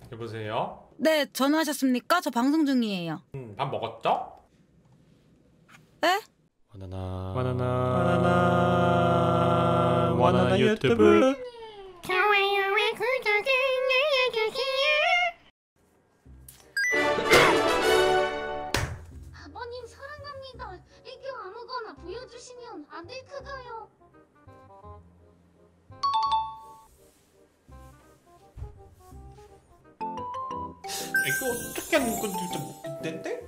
여보세요? 네, 전화하셨습니까? 저 방송 중이에요. 밥 먹었죠? 에? 바나나 유튜브. 좋아요와 구독을 눌러주세요. 아버님 사랑합니다. 애교 아무거나 보여주시면 안 될 그가요. 이거 어떻게 하는 건지 좀 모르겠는데?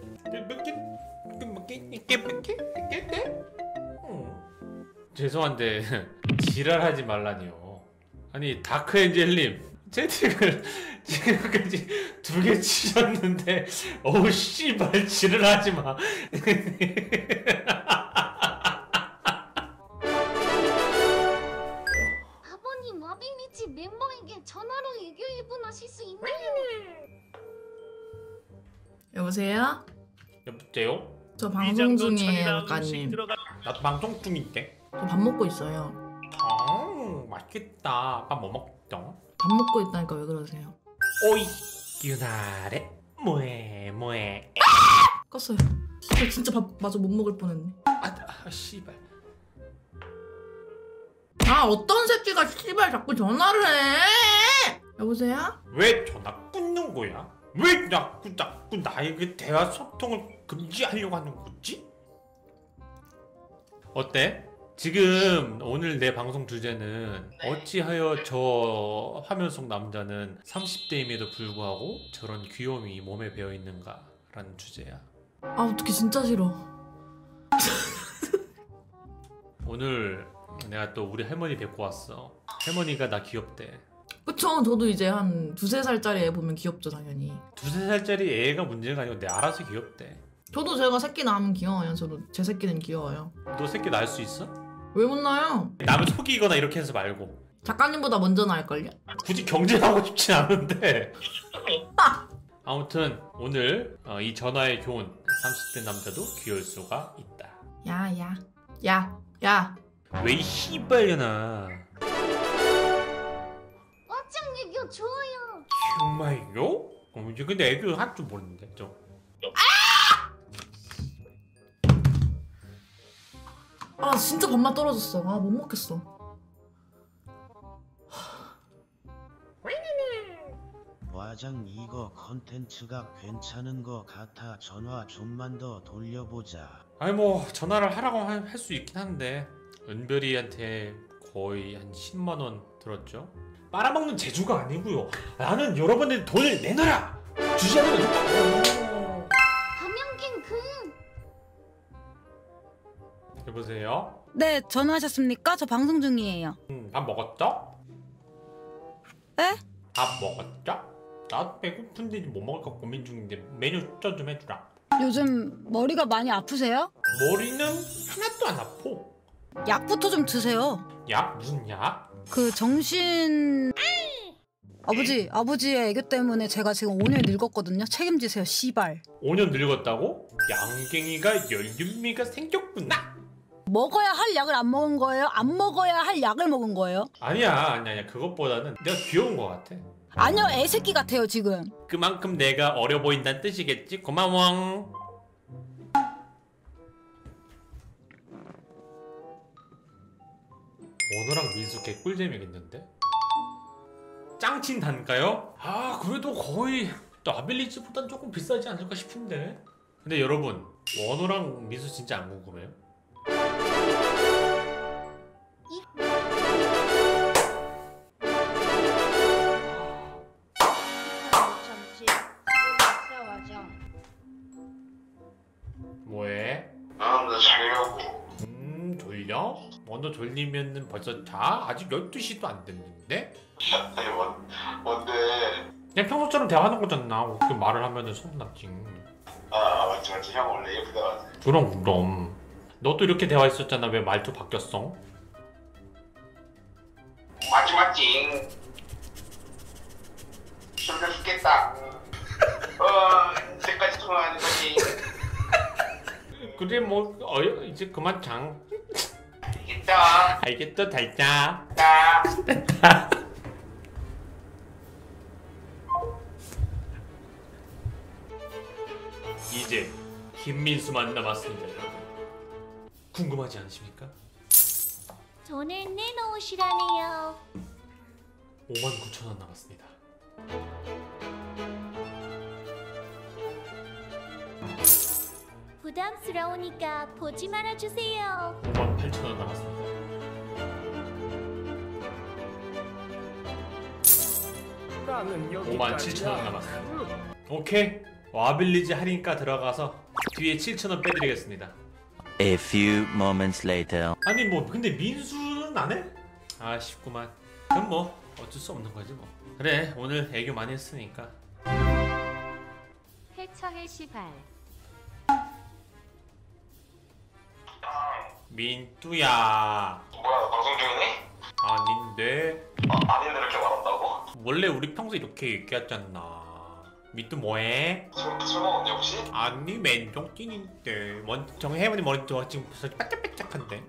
죄송한데 지랄하지 말라니요. 아니 다크엔젤님 채팅을 지금까지 2개 치셨는데 어우 씨발 지랄하지 마. 아버님 와비니치 멤버에게 전화로 애교 1분 하실 수 있나요? 여보세요? 여보세요? 저 방송 중이에요, 작가님. 나도 방송 중인데. 저 밥 먹고 있어요. 맛있겠다. 밥 뭐 먹죠? 밥 먹고 있다니까 왜 그러세요? 오이 유나래 뭐해 껐어요. 저 진짜 밥 마저 못 먹을 뻔했네. 씨발. 아, 어떤 새끼가 씨발 자꾸 전화를 해? 여보세요? 왜 전화 끊는 거야? 왜 자꾸 나에게 대화 소통을 금지하려고 하는 거지? 어때? 지금 오늘 내 방송 주제는 어찌하여 저 화면 속 남자는 30대임에도 불구하고 저런 귀여움이 몸에 배어있는가 라는 주제야. 아, 어떡해, 진짜 싫어. 오늘 내가 또 우리 할머니 뵙고 왔어. 할머니가 나 귀엽대. 그쵸, 저도 이제 한 2~3살짜리 애 보면 귀엽죠, 당연히. 2~3살짜리 애가 문제가 아니고 내 알아서 귀엽대. 저도 제가 새끼 낳으면 귀여워요. 저도 제 새끼는 귀여워요. 너 새끼 낳을 수 있어? 왜 못 낳아요? 남을 속이거나 이렇게 해서 말고. 작가님보다 먼저 낳을걸요? 굳이 경쟁하고 싶진 않은데. 아무튼 오늘 이 전화의 교훈. 30대 남자도 귀여울 수가 있다. 야. 왜 이 씨발려나. 왓짱 애교 좋아요. 정말요? 이제 근데 애교 할 줄 모르는데 좀. 아, 진짜 밥맛 떨어졌어. 아, 못 먹겠어. 와장 이거 컨텐츠가 괜찮은 거 같아. 전화 좀만 더 돌려보자. 아니 뭐 전화를 하라고 할 수 있긴 한데 은별이한테 거의 한 10만원 들었죠? 빨아먹는 재주가 아니고요. 나는 여러분들 돈을 내놔라! 주지 않으면 감염갱 근. 여보세요? 네, 전화하셨습니까? 저 방송 중이에요. 밥 먹었죠? 에? 밥 먹었죠? 나도 배고픈데 뭐 먹을까 고민 중인데 메뉴 추천 좀 해주라. 요즘 머리가 많이 아프세요? 머리는 하나도 안 아파. 약부터 좀 드세요. 약? 무슨 약? 그 정신... 아버지의 애교 때문에 제가 지금 5년 늙었거든요. 책임지세요, 씨발. 5년 늙었다고? 양갱이가 연륜미가 생겼구나. 먹어야 할 약을 안 먹은 거예요? 안 먹어야 할 약을 먹은 거예요? 아니야 그것보다는 내가 귀여운 거 같아. 아니요, 애새끼 같아요, 지금. 그만큼 내가 어려 보인다는 뜻이겠지? 고마워. 원호랑 민수 개꿀잼이겠는데? 짱친 단가요? 아 그래도 거의 아빌리지보단 조금 비싸지 않을까 싶은데. 근데 여러분 원호랑 민수 진짜 안 궁금해요? 뭐해? 나 자려고. 졸려? 먼저 졸리면 벌써 자? 아직 12시도 안 됐는데? 아니 뭔데? 그냥 평소처럼 대화하는 거잖아. 그렇게 말을 하면은 소문났지. 맞지 형 원래 이렇게 대화하지. 그럼 너도 이렇게 대화했었잖아. 왜 말투 바뀌었어? 맞지 졸려 죽겠다. 이제까지 통화하는 거지. 그래 뭐 이제 그만 장. 알겠어 달자. 이제 김민수만 남았습니다, 여러분. 궁금하지 않으십니까? 돈을 내놓으시라네요. 59,000원 남았습니다. 부담스러우니까 보지 말아주세요. 58,000원 남았습니다. 나는 여기 57,000원 남았습니다. 오케이. 와빌리지 할인가 들어가서 뒤에 7,000원 빼드리겠습니다. A few moments later. 아니 뭐 근데 민수는 안 해? 아쉽구만. 그럼 뭐 어쩔 수 없는 거지 뭐. 그래 오늘 애교 많이 했으니까. 해처해 시발. 민뚜야. 뭐야 너 방송 중이니? 아닌데. 아닌데 이렇게 말한다고? 원래 우리 평소 이렇게 얘기하잖아. 민뚜 뭐해? 술 먹었니 혹시? 아니 맨정찐인데. 정혜원이 머리 좋아 지금 벌써 반짝반짝한데.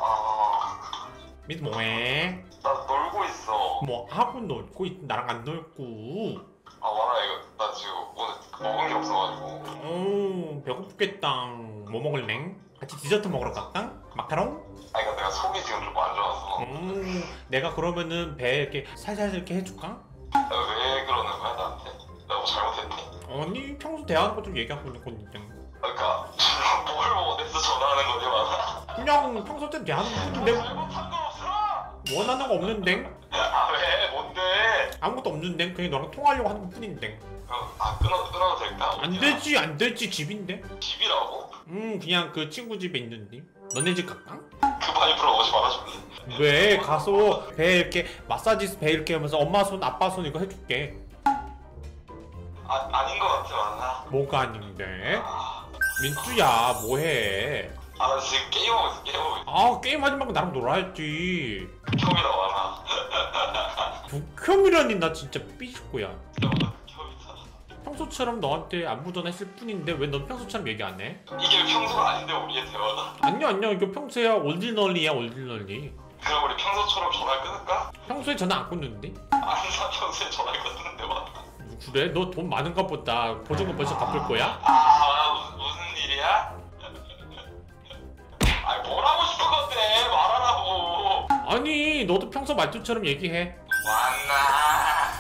민뚜 뭐해? 나 놀고 있어. 뭐 하고 놀고 나랑 안 놀고. 와나 이거 나 지금 오늘 먹은 게 없어가지고. 배고프겠다. 뭐 먹을래? 같이 디저트 먹으러 갈까? 마카롱? 아니 그러니까 내가 속이 지금 좀 안 좋아서. 내가 그러면은 배 이렇게 살살 이렇게 해줄까? 왜 그러는 거야 나한테? 내가 뭐 잘못했니? 아니 평소 대하는 거 좀 얘기하고 있는 건데. 그러니까 뭘 원해서 전화하는 거지 마나? 그냥 평소 때 대하는 건데 잘못한 건 없어! 원하는 거 없는데? 아 왜? 뭔데? 아무것도 없는데 그냥 너랑 통화하려고 하는 것 뿐인데. 그럼 끊어도 될까? 안 되지 집인데? 집이라고? 그냥 그 친구 집에 있는데. 너네 집 갈까? 그 바이브로 오지 말아줄래? 왜 가서 배 이렇게 마사지 배 이렇게 하면서 엄마 손 아빠 손 이거 해줄게. 아닌 거 같아 마나. 뭐가 아닌데? 민뚜야 뭐해? 나 지금 게임하고 있어 게임하고 있어. 게임하지 말고 나랑 놀아야지. 형이다 마나. 북혐이라니 나 진짜 삐질 거야. 형이다. 평소처럼 너한테 안부 전화했을 뿐인데 왜 넌 평소처럼 얘기 안 해? 이게 평소가 아닌데 우리의 대화가. 아니야 이거 평소야 올딜널리야 올딜널리. 그럼 우리 평소처럼 전화를 끊을까? 평소에 전화 안 끊는데? 아니 나 평소에 전화를 끊는데 마. 그래? 너 돈 많은가 보다. 보증금 벌써 갚을 거야? 무슨 일이야? 아니 뭘 하고 싶은 건데 말하라고. 아니 너도 평소 말투처럼 얘기해. 왔나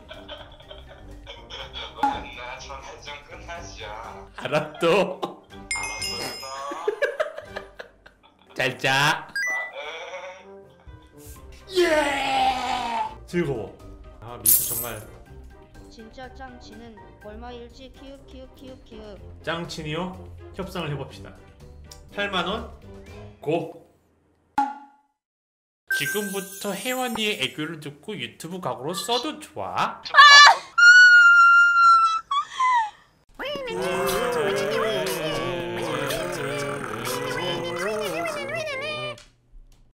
전화 좀 끝나죠. 알았어. 알았어 잘 자. 예. 즐거워. 민수 정말 진짜 짱치는 얼마일지 키읔. 짱친이요? 협상을 해봅시다. 8만원? 고! 지금부터 혜원이의 애교를 듣고 유튜브 각오로 써도 좋아?